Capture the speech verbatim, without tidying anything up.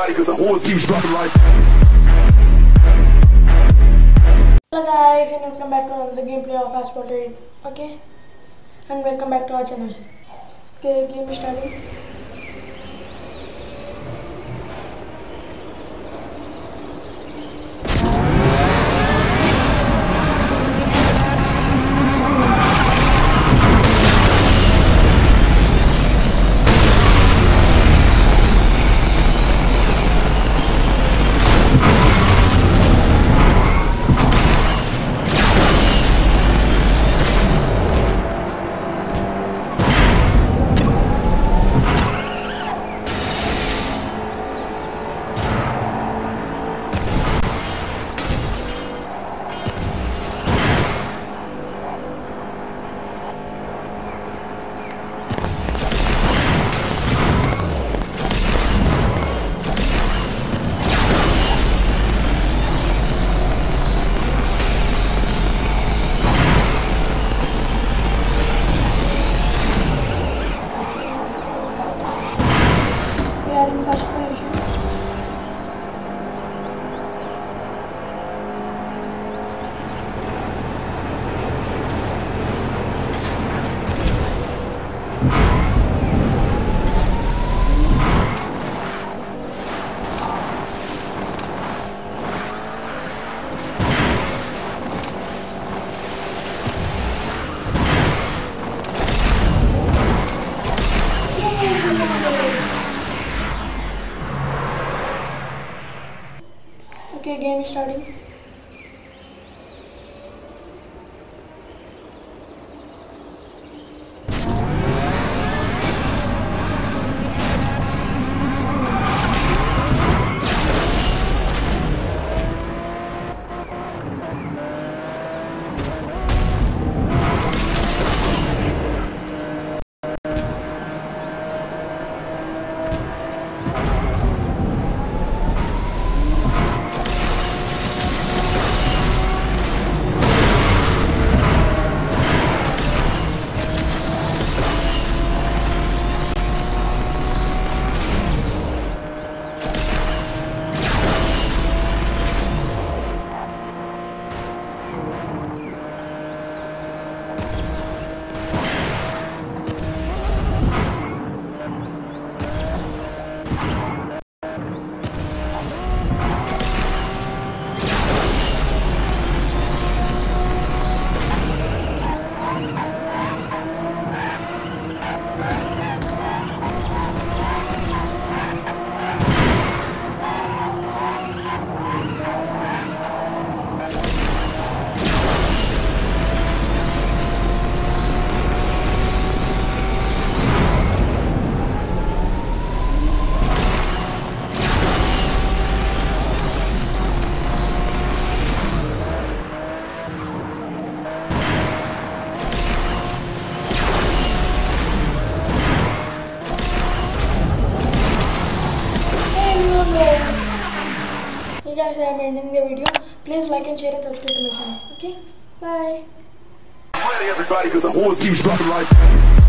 everybody cause the horns keep dropping like. Hello guys, and welcome back to another gameplay of Asphalt. Okay, and welcome back to our channel. Okay, game is starting. Okay, game is starting. You guys, I am ending the video. Please like and share and subscribe to my channel. Okay, bye. Ready everybody cause the horns keep dropping like.